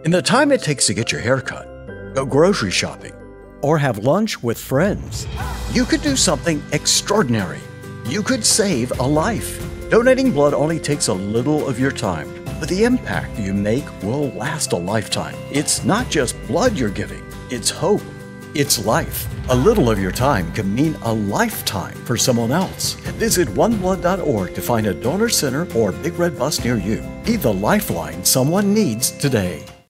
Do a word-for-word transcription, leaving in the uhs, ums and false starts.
In the time it takes to get your hair cut, go grocery shopping, or have lunch with friends, you could do something extraordinary. You could save a life. Donating blood only takes a little of your time, but the impact you make will last a lifetime. It's not just blood you're giving, it's hope. It's life. A little of your time can mean a lifetime for someone else. Visit one blood dot org to find a donor center or Big Red Bus near you. Be the lifeline someone needs today.